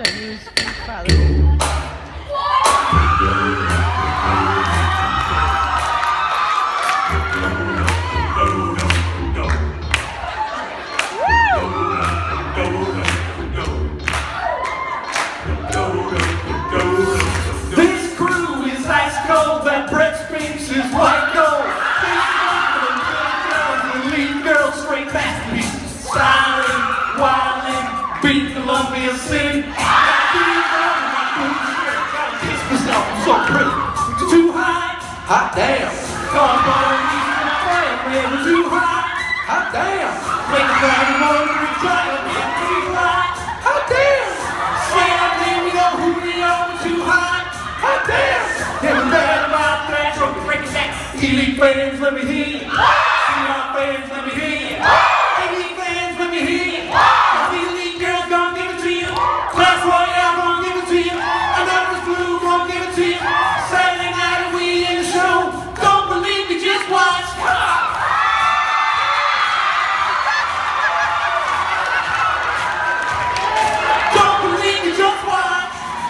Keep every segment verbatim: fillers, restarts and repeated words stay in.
I use father. This crew is ice cold, that Brett Spinks is white gold. These lead girls straight masterpieces, styling, wilding, beat Columbia City. So pretty, we're too high, hot damn. Call for my friend, man, we're too high, hot damn. Make the crowd more than try to get too high, hot damn. Slam them, you know who we are, we're too high, hot damn. Never bad about that, so we break it back. Elite fans, let me hear you. C R fans, let me hear you. Elite fans, let me hear you. The elite girls gon' give it to you. Class Royale gon' give it to you. Another blue gon' give it to you. Saturday night and we in the show. Don't believe me, just watch. Don't believe me, just watch.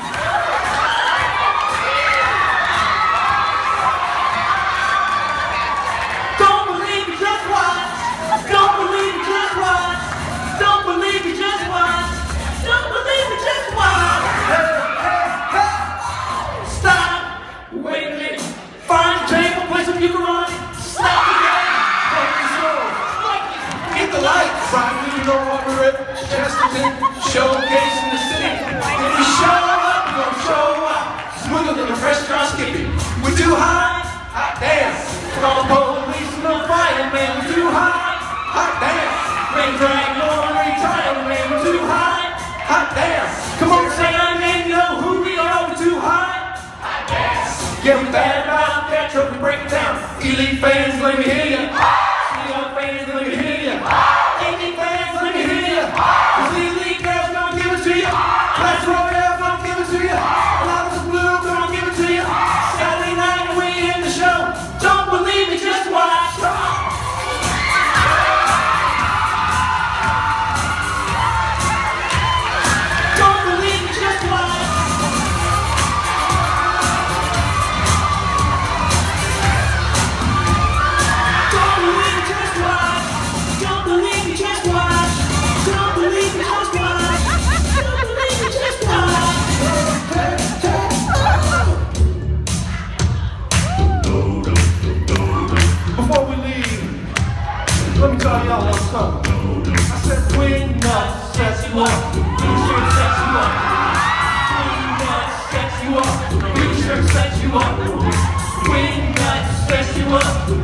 Don't believe me, just watch. Don't believe me, just watch. Don't believe me, just watch. Don't believe me, just watch. Hey, hey, hey. Stop. Wait a minute. Find a table, play some ukulele. Stop the game. Take the show. Get the lights. Right, we know what we're at. Chesterton, showcase in the city. If we show up, we're gonna show up. Smoother than a restaurant skipping. We're too high, hot damn. Call the police and the fireman. We're too high, hot damn. Rain drag, no one retire, man. We're too high, hot damn. Come on, say our name, you know who we are. We're too high, hot damn. Yeah, we bad about that trophy, break it down. Elite fans, let me hear ya. C R fans, let me hear ya. Elite fans, let me hear ya. Cause the elite girls gon' give it to you. Class Royale gon' give it to you. A lot of us blue gon' give it to you. Saturday night and we in the show. Don't believe me, just watch. Don't believe me, just watch. Don't believe me, just watch. Don't believe me, just watch. Don't believe me, just watch. Don't believe me, just watch. Before we leave, let me tell y'all one something. I said Queen Nuts sets you up, Blue Shirt sets you up. Queen Nuts sets you up, Blue Shirt sets you up. Queen Nuts sets you up.